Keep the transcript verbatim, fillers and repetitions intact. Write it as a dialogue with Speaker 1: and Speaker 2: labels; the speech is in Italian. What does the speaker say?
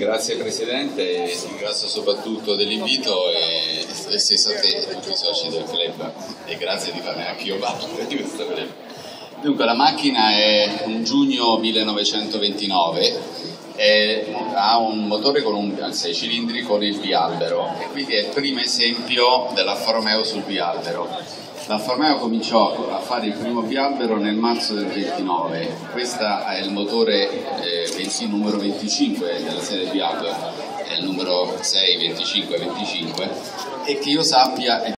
Speaker 1: Grazie Presidente, e ringrazio soprattutto dell'invito e, e stesso a te e tutti i soci del club, e grazie di farne anche io parte di questo club. Dunque, la macchina è un giugno millenovecentoventinove, è, ha un motore con un, sei cilindri con il bialbero e quindi è il primo esempio dell'Alfa Romeo sul bialbero. L'Alfa Romeo cominciò a fare il primo bialbero nel marzo del ventinove, questo è il motore eh, numero venticinque della serie bialbero, è il numero sei, venticinque, venticinque, e che io sappia è